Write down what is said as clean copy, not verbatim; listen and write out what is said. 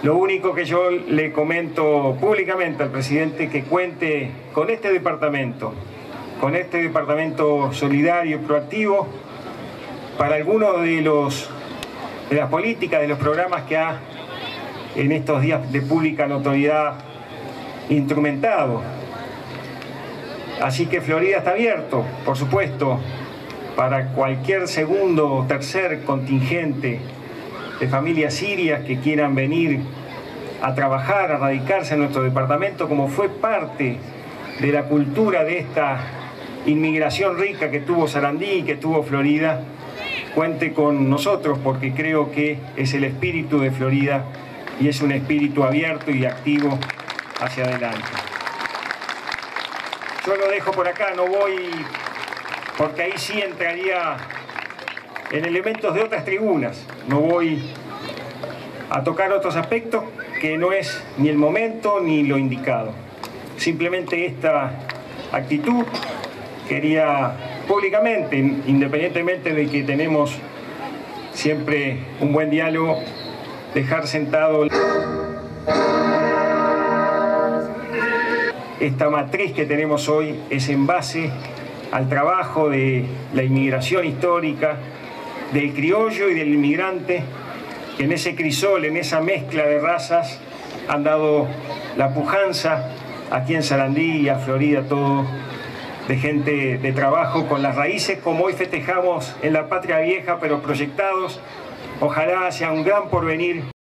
Lo único que yo le comento públicamente al presidente, que cuente con este departamento solidario y proactivo para algunos de las políticas, de los programas que ha en estos días de pública notoriedad instrumentado. Así que Florida está abierto, por supuesto, para cualquier segundo o tercer contingente de familias sirias que quieran venir a trabajar, a radicarse en nuestro departamento, como fue parte de la cultura de esta inmigración rica que tuvo Sarandí y que tuvo Florida. Cuente con nosotros, porque creo que es el espíritu de Florida y es un espíritu abierto y activo hacia adelante. Yo lo dejo por acá, no voy, porque ahí sí entraría en elementos de otras tribunas. No voy a tocar otros aspectos que no es ni el momento ni lo indicado. Simplemente esta actitud quería públicamente, independientemente de que tenemos siempre un buen diálogo, dejar sentado esta matriz que tenemos hoy. Es en base al trabajo de la inmigración histórica, del criollo y del inmigrante, que en ese crisol, en esa mezcla de razas, han dado la pujanza aquí en Sarandí y a Florida, todo de gente de trabajo con las raíces, como hoy festejamos en la patria vieja, pero proyectados, ojalá sea un gran porvenir.